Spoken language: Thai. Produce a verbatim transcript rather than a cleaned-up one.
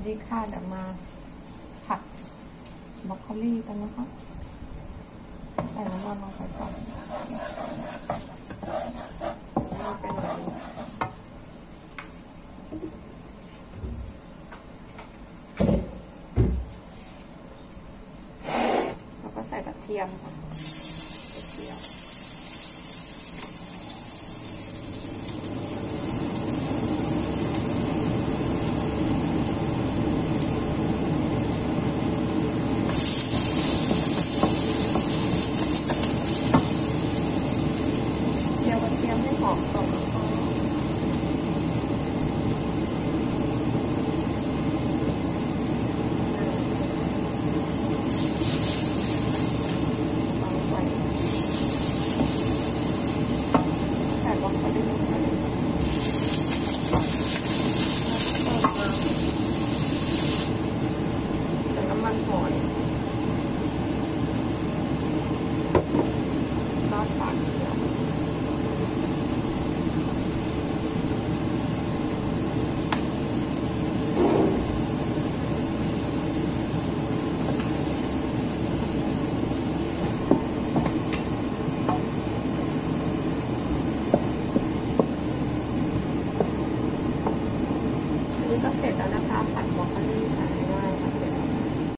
ดีค่ะเดี๋ยวมาผัดบรอกโคลีกันนะคะใส่น้ำมันลงไปก่อนนี่เป็นอะไรแล้วก็ใส่กระเทียมค่ะกระเทียมให้หอมก่อนใส่บรอกโคลีลงไปใส่น้ำมันหอยราดปากเดียวก็เสร็จแล้วนะคะผัด